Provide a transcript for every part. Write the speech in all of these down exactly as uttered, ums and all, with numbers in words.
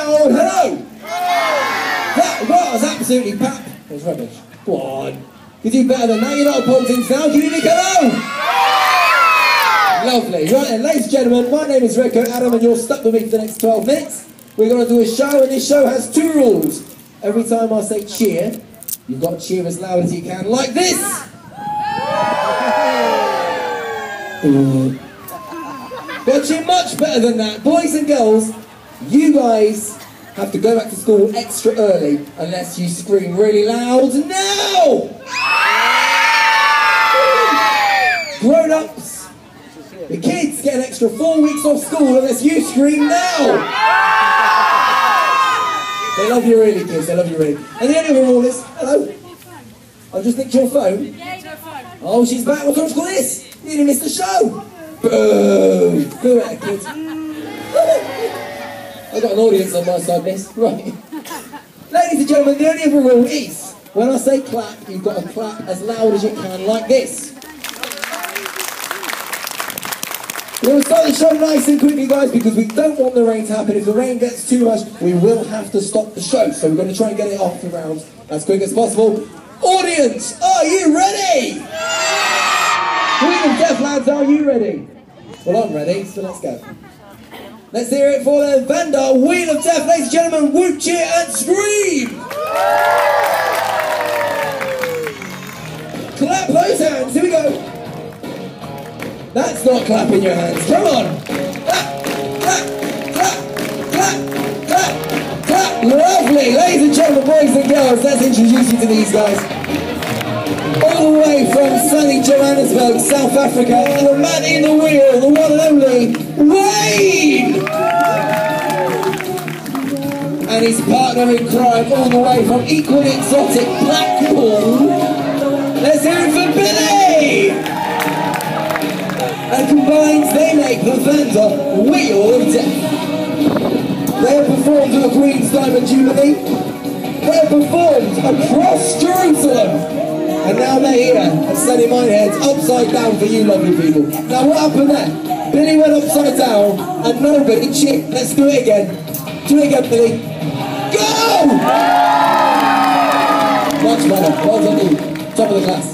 loud hello. That was absolutely pap. It was rubbish. Go on. You do better than that. You're not a Butlins now. Give me a big hello. Lovely. Right then, ladies and gentlemen, my name is Rico Adam and you're stuck with me for the next twelve minutes. We're going to do a show and this show has two rules. Every time I say cheer, you've got to cheer as loud as you can, like this. But cheer much better than that. Boys and girls, you guys have to go back to school extra early unless you scream really loud now. Grown-ups, the kids get an extra four weeks off school unless you scream now. They love you really, kids, they love you really. And the only other rule is, hello, I just nicked your phone. Yeah, it's your phone. Oh, she's back, what can I call this? You didn't miss the show. Boo! Go at it, kids. I've got an audience on my side, miss. Right. Ladies and gentlemen, the only other rule is, when I say clap, you've got to clap as loud as you can, like this. We're going to start the show nice and quickly, guys, because we don't want the rain to happen. If the rain gets too much, we will have to stop the show. So we're going to try and get it off the ground as quick as possible. Audience, are you ready? Queen of Death lads, are you ready? Well, I'm ready, so let's go. Let's hear it for the Vanda Wheel of Death. Ladies and gentlemen, whoop, cheer and scream! Clap those hands, here we go. That's not clapping your hands. Come on. Clap, clap, clap, clap, clap, clap. Lovely. Ladies and gentlemen, boys and girls, let's introduce you to these guys. All the way from sunny Johannesburg, South Africa, the man in the wheel, the one and only Wayne. And his partner in crime, all the way from equally exotic Blackpool. Let's hear it for Billy. And combined, they make the Vanda Wheel of Death. They have performed at the Queen's Diamond Jubilee. They have performed across Jerusalem. And now they're here at Sunny Minehead, upside down for you lovely people. Now what happened there? Billy went upside down and nobody cheered. Let's do it again. Do it again, Billy. Go! Much better. Well done, you. Top of the class.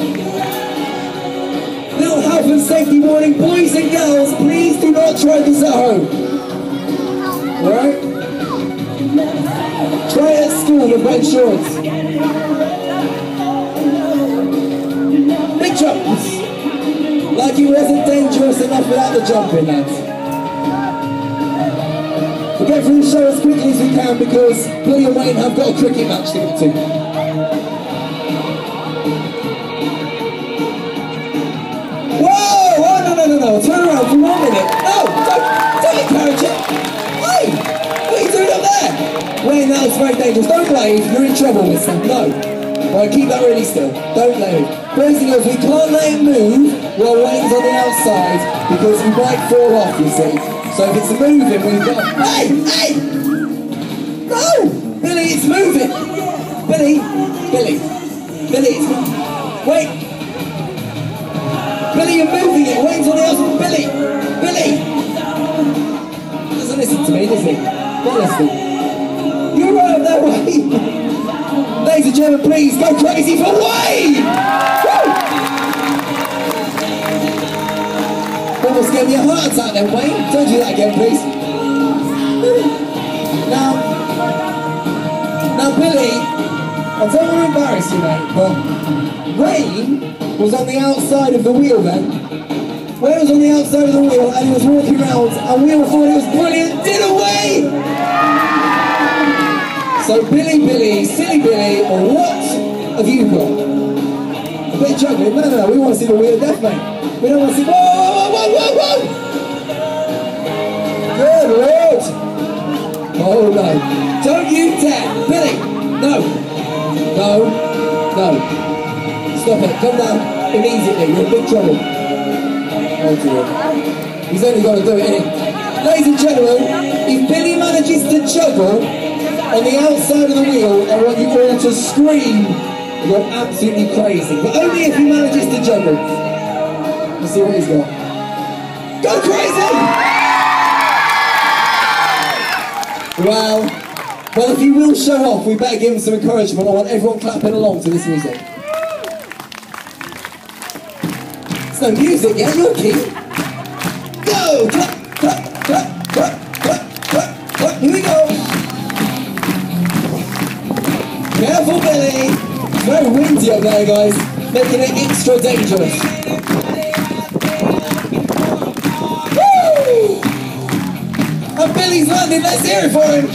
Little health and safety warning, boys and girls, please do not try this at home. Alright? Try it at school with red shorts. Big jumps! Like it wasn't dangerous enough without the jumping, lads. We'll get through the show as quickly as we can because Billy and Wayne have got a cricket match to get to. No, no, no, turn around for one minute. No, don't, don't encourage it. Hey, what are you doing up there? Wayne, that was very dangerous. Don't blame, you're in trouble with them. No. Right, keep that really still. Don't let it. Boys and girls, we can't let it move while Wayne's on the outside because he might fall off, you see. So if it's moving, we've got to... Hey, hey! No! Billy, it's moving. Billy, Billy, Billy, it's moving. Wait. Billy, you're moving it. Wayne's on the outside. Billy! Billy! He doesn't listen to me, does he? Not listening. You're right up there, Wayne. Ladies and gentlemen, please go crazy for Wayne! Woo! Almost gave me a heart attack then, Wayne. Don't do that again, please. Now, now, Billy, I don't want to embarrass you, mate, but Wayne was on the outside of the wheel then. Wayne was on the outside of the wheel and he was walking around and we all thought it was brilliant, didn't we? So Billy, Billy, silly Billy, what have you got? A bit of juggling? No, no, no, we want to see the wheel of death, mate. We don't want to see, whoa, whoa, whoa, whoa, whoa, whoa! Good Lord! Oh no, don't you dare! Billy, no, no, no. Stop it, come down immediately, you're in big trouble. Oh dear. He's only got to do it, isn't he? Ladies and gentlemen, if Billy manages to juggle on the outside of the wheel, I want you all to scream. You're absolutely crazy. But only if he manages to juggle. Let's see what he's got. Go crazy! Wow. Well, if you will show off, we better give him some encouragement. I want everyone clapping along to this music. It's no music, yeah? You're key. Go! Clap, clap, clap, clap, clap, clap, clap. Here we go. Careful, Billy. It's very windy up there, guys. Making it extra dangerous. Woo! And Billy's landing. Let's hear it for him.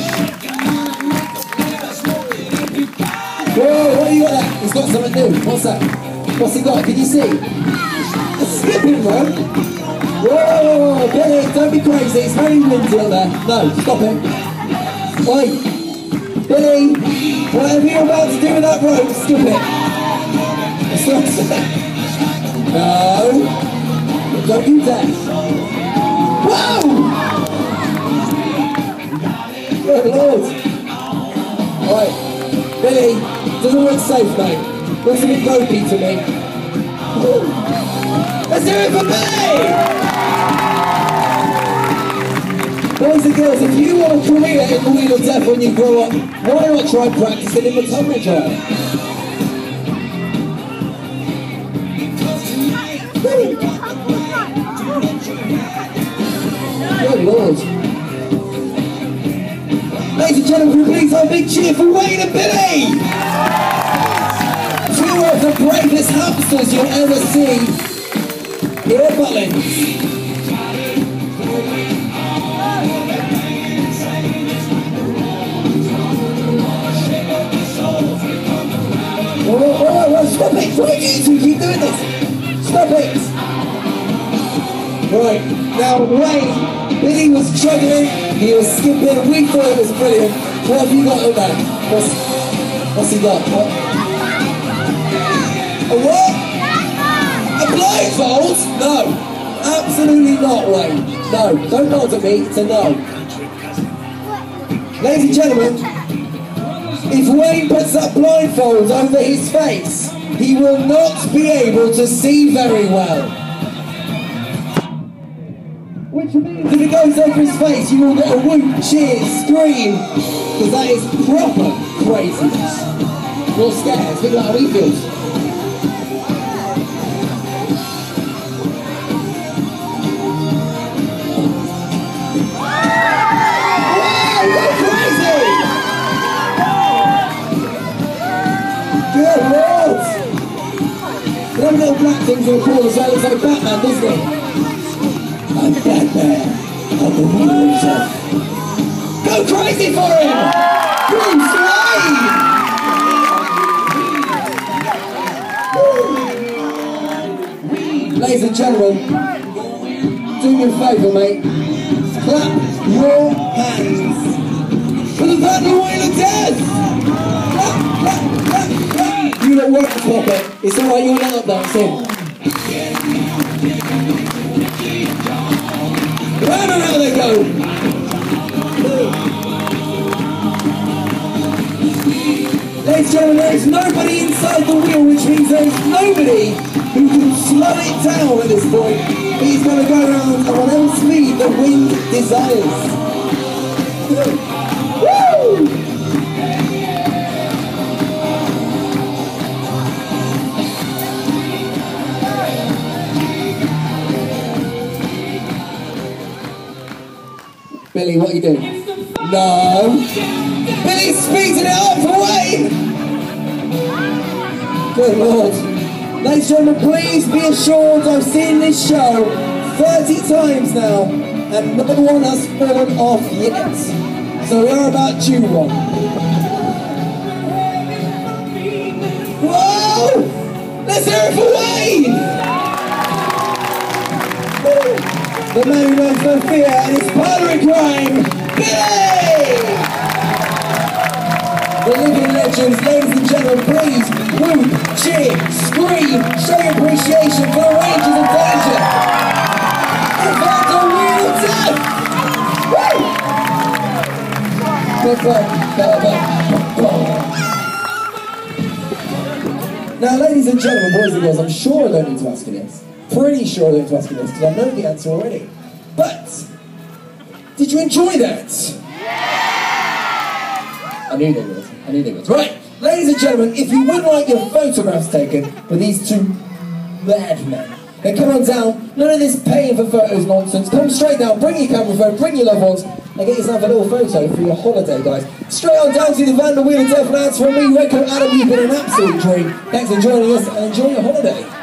Whoa, what do you got there? He's got something new. What's that? What's he got? Can you see? A skipping rope. Whoa, Billy, don't be crazy. It's very windy up there. No, stop it. Wait. Billy, whatever you're about to do with that rope, skip it. Stop it. No. Don't you dare. Whoa! Good Lord. Alright. Billy, doesn't look safe, mate. Looks a bit ropey to me. Let's do it for Billy! Boys and girls, if you want a career in the Wheel of Death when you grow up, why not try practicing in the tumble dryer? Good Lord. Ladies and gentlemen, please have a big cheer for Wayne and Billy! Two of the bravest hamsters you'll ever see here at Butlins. Whoa, whoa, whoa, whoa, stop it! Why do you two keep doing this? Stop it! Right, now Wayne, Billy was struggling, he was skipping, we thought it was brilliant. What have you got on there? What's, what's he got? What? A what? A blindfold? No, absolutely not, Wayne. No, don't nod at me, it's a no. Ladies and gentlemen, if Wayne puts that blindfold over his face, he will not be able to see very well. Which means if it goes over his face, you will get a whoop, cheer, scream, because that is proper craziness. You're scared, think about how he feels. Wow, go crazy! Good Lord! Them little black things in the corner, so it looks like Batman, doesn't it? I'm Batman. I'm the Wheel of Death. Go crazy for him! Bruce Wayne! Ladies and gentlemen, do me a favour, mate. Clap your hands for the Batman Wheel of Death! Clap, clap, clap, clap! You don't work to pop it. It's alright, you're not up there, it's him. Round and round they go! Ladies and gentlemen, there is nobody inside the wheel, which means there is nobody who can slow it down at this point. He's going to go around at whatever speed the wind desires. Woo! Billy, what are you doing? No! Billy's speeding it up for Wayne! Good Lord. Ladies and gentlemen, please be assured I've seen this show thirty times now and no one has fallen off yet. So we are about due one. Whoa! Let's hear it for Wayne! The man who knows no fear and his partner in crime, Billy! The living legends, ladies and gentlemen, please whoop, cheer, scream, show your appreciation for the Rangers of Danger. In fact, the Wheel of Death! Woo! Now, ladies and gentlemen, boys and girls, I'm sure I don't need to ask you this. Pretty sure I don't need to ask you this because I know the answer already. But, did you enjoy that? I knew they would. I knew they would. Right, ladies and gentlemen, if you would like your photographs taken with these two madmen, then come on down. None of this paying for photos nonsense. Come straight down, bring your camera phone, bring your loved ones, and get yourself a little photo for your holiday, guys. Straight on down to the Van der Wheel and Death Lads from me, Red Coat Adam. You've been an absolute dream. Thanks for joining us and enjoy your holiday.